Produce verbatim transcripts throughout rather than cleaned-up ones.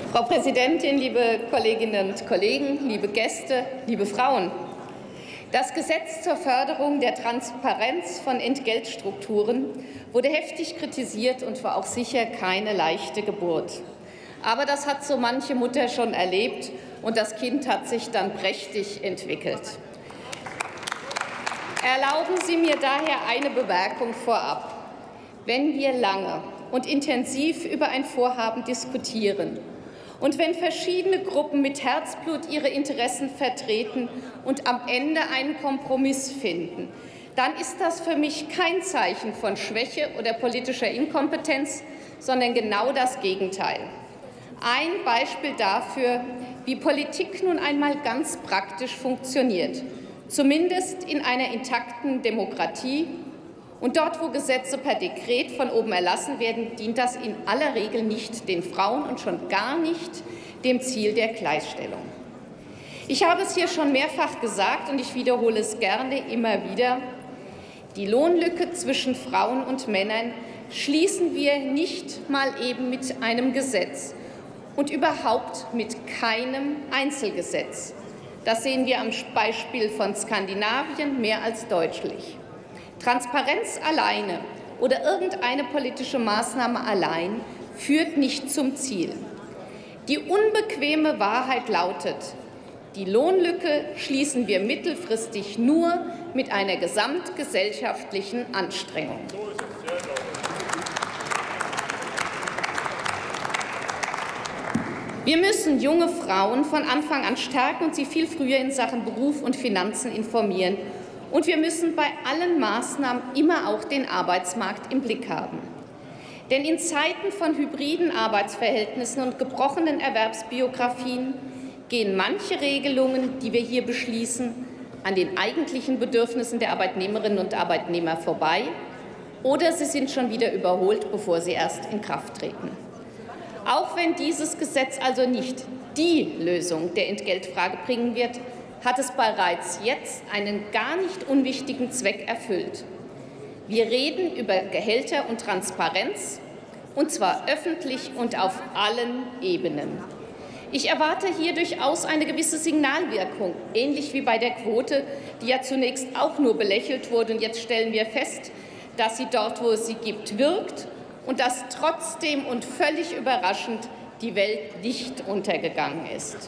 Frau Präsidentin, liebe Kolleginnen und Kollegen, liebe Gäste, liebe Frauen! Das Gesetz zur Förderung der Transparenz von Entgeltstrukturen wurde heftig kritisiert und war auch sicher keine leichte Geburt. Aber das hat so manche Mutter schon erlebt, und das Kind hat sich dann prächtig entwickelt. Erlauben Sie mir daher eine Bemerkung vorab. Wenn wir lange und intensiv über ein Vorhaben diskutieren und wenn verschiedene Gruppen mit Herzblut ihre Interessen vertreten und am Ende einen Kompromiss finden, dann ist das für mich kein Zeichen von Schwäche oder politischer Inkompetenz, sondern genau das Gegenteil. Ein Beispiel dafür, wie Politik nun einmal ganz praktisch funktioniert, zumindest in einer intakten Demokratie. Und dort, wo Gesetze per Dekret von oben erlassen werden, dient das in aller Regel nicht den Frauen und schon gar nicht dem Ziel der Gleichstellung. Ich habe es hier schon mehrfach gesagt und ich wiederhole es gerne immer wieder. Die Lohnlücke zwischen Frauen und Männern schließen wir nicht mal eben mit einem Gesetz und überhaupt mit keinem Einzelgesetz. Das sehen wir am Beispiel von Skandinavien mehr als deutlich. Transparenz alleine oder irgendeine politische Maßnahme allein führt nicht zum Ziel. Die unbequeme Wahrheit lautet, die Lohnlücke schließen wir mittelfristig nur mit einer gesamtgesellschaftlichen Anstrengung. Wir müssen junge Frauen von Anfang an stärken und sie viel früher in Sachen Beruf und Finanzen informieren. Und wir müssen bei allen Maßnahmen immer auch den Arbeitsmarkt im Blick haben. Denn in Zeiten von hybriden Arbeitsverhältnissen und gebrochenen Erwerbsbiografien gehen manche Regelungen, die wir hier beschließen, an den eigentlichen Bedürfnissen der Arbeitnehmerinnen und Arbeitnehmer vorbei, oder sie sind schon wieder überholt, bevor sie erst in Kraft treten. Auch wenn dieses Gesetz also nicht die Lösung der Entgeltfrage bringen wird, hat es bereits jetzt einen gar nicht unwichtigen Zweck erfüllt. Wir reden über Gehälter und Transparenz, und zwar öffentlich und auf allen Ebenen. Ich erwarte hier durchaus eine gewisse Signalwirkung, ähnlich wie bei der Quote, die ja zunächst auch nur belächelt wurde. Und jetzt stellen wir fest, dass sie dort, wo es sie gibt, wirkt und dass trotzdem und völlig überraschend die Welt nicht untergegangen ist.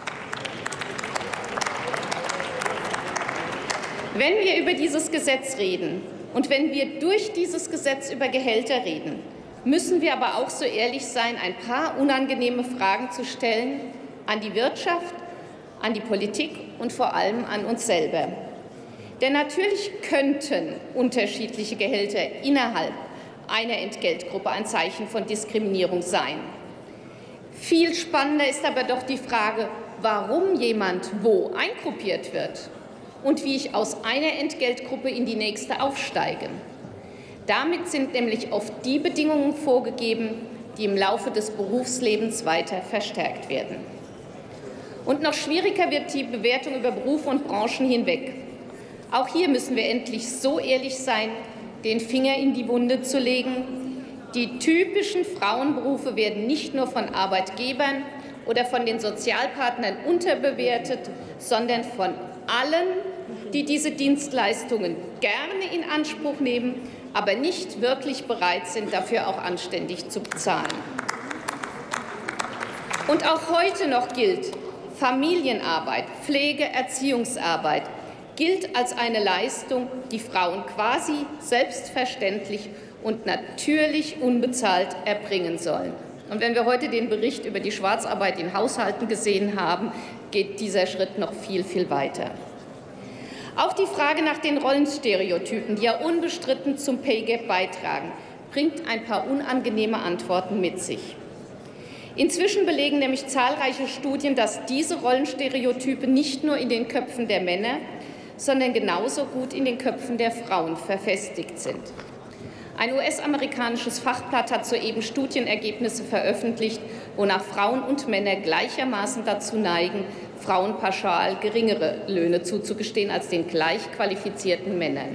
Wenn wir über dieses Gesetz reden und wenn wir durch dieses Gesetz über Gehälter reden, müssen wir aber auch so ehrlich sein, ein paar unangenehme Fragen zu stellen an die Wirtschaft, an die Politik und vor allem an uns selber. Denn natürlich könnten unterschiedliche Gehälter innerhalb einer Entgeltgruppe ein Zeichen von Diskriminierung sein. Viel spannender ist aber doch die Frage, warum jemand wo eingruppiert wird und wie ich aus einer Entgeltgruppe in die nächste aufsteige. Damit sind nämlich oft die Bedingungen vorgegeben, die im Laufe des Berufslebens weiter verstärkt werden. Und noch schwieriger wird die Bewertung über Berufe und Branchen hinweg. Auch hier müssen wir endlich so ehrlich sein, den Finger in die Wunde zu legen. Die typischen Frauenberufe werden nicht nur von Arbeitgebern oder von den Sozialpartnern unterbewertet, sondern von allen, die diese Dienstleistungen gerne in Anspruch nehmen, aber nicht wirklich bereit sind, dafür auch anständig zu bezahlen. Und auch heute noch gilt, Familienarbeit, Pflege, Erziehungsarbeit gilt als eine Leistung, die Frauen quasi selbstverständlich und natürlich unbezahlt erbringen sollen. Und wenn wir heute den Bericht über die Schwarzarbeit in Haushalten gesehen haben, geht dieser Schritt noch viel, viel weiter. Auch die Frage nach den Rollenstereotypen, die ja unbestritten zum Pay Gap beitragen, bringt ein paar unangenehme Antworten mit sich. Inzwischen belegen nämlich zahlreiche Studien, dass diese Rollenstereotype nicht nur in den Köpfen der Männer, sondern genauso gut in den Köpfen der Frauen verfestigt sind. Ein U S-amerikanisches Fachblatt hat soeben Studienergebnisse veröffentlicht, wonach Frauen und Männer gleichermaßen dazu neigen, Frauen pauschal geringere Löhne zuzugestehen als den gleich qualifizierten Männern.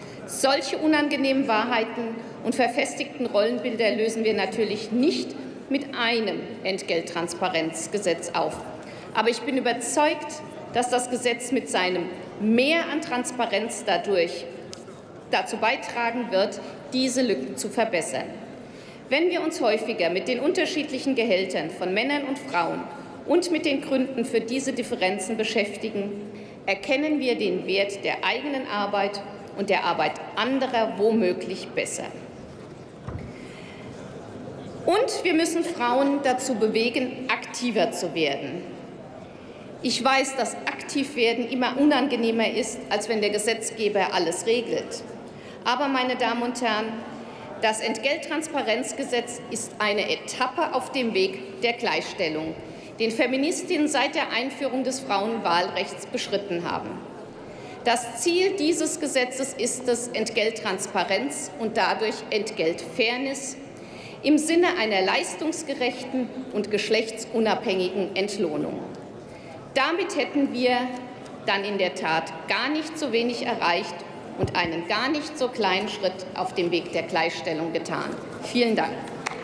Solche unangenehmen Wahrheiten und verfestigten Rollenbilder lösen wir natürlich nicht mit einem Entgelttransparenzgesetz auf. Aber ich bin überzeugt, dass das Gesetz mit seinem Mehr an Transparenz dadurch dazu beitragen wird, diese Lücken zu verbessern. Wenn wir uns häufiger mit den unterschiedlichen Gehältern von Männern und Frauen und mit den Gründen für diese Differenzen beschäftigen, erkennen wir den Wert der eigenen Arbeit und der Arbeit anderer womöglich besser. Und wir müssen Frauen dazu bewegen, aktiver zu werden. Ich weiß, dass Aktivwerden immer unangenehmer ist, als wenn der Gesetzgeber alles regelt. Aber, meine Damen und Herren, das Entgelttransparenzgesetz ist eine Etappe auf dem Weg der Gleichstellung, den Feministinnen seit der Einführung des Frauenwahlrechts beschritten haben. Das Ziel dieses Gesetzes ist es, Entgelttransparenz und dadurch Entgeltfairness im Sinne einer leistungsgerechten und geschlechtsunabhängigen Entlohnung. Damit hätten wir dann in der Tat gar nicht so wenig erreicht und einen gar nicht so kleinen Schritt auf dem Weg der Gleichstellung getan. Vielen Dank.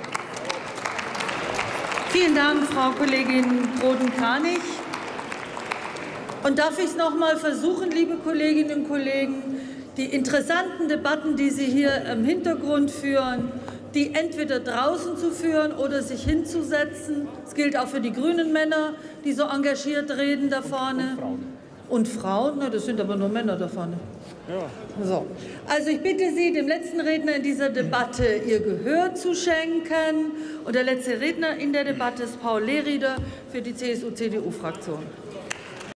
Vielen Dank, Frau Kollegin Boden-Kranich. Und darf ich es noch mal versuchen, liebe Kolleginnen und Kollegen, die interessanten Debatten, die Sie hier im Hintergrund führen, die entweder draußen zu führen oder sich hinzusetzen. Das gilt auch für die grünen Männer, die so engagiert reden da vorne. Und Frauen? Na, das sind aber nur Männer da vorne. Ja. So. Also ich bitte Sie, dem letzten Redner in dieser Debatte Ihr Gehör zu schenken. Und der letzte Redner in der Debatte ist Paul Lehrieder für die C S U C D U-Fraktion.